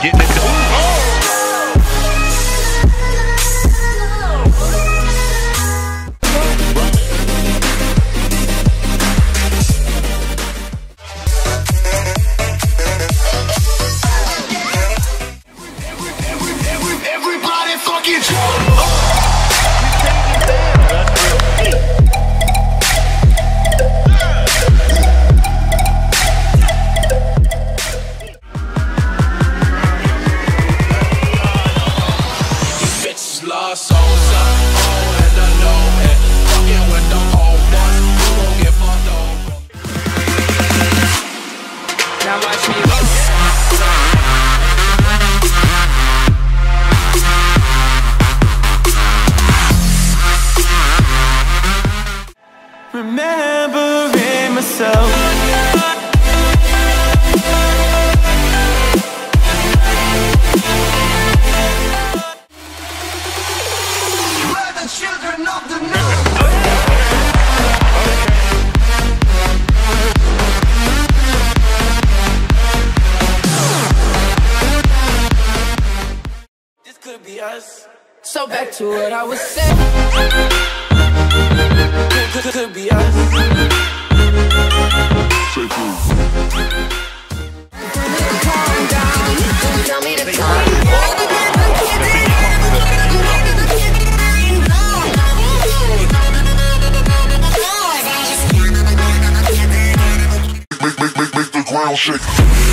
getting it done. Everybody fucking jump! Lost souls up, oh, and I know it. Fucking with the old ones, you won't get fucked over. Now watch me roll. Remembering myself. Children of the new. This could be us. So back to what I was saying. Could be us. Calm down. Don't tell me to calm down. Make the ground shake.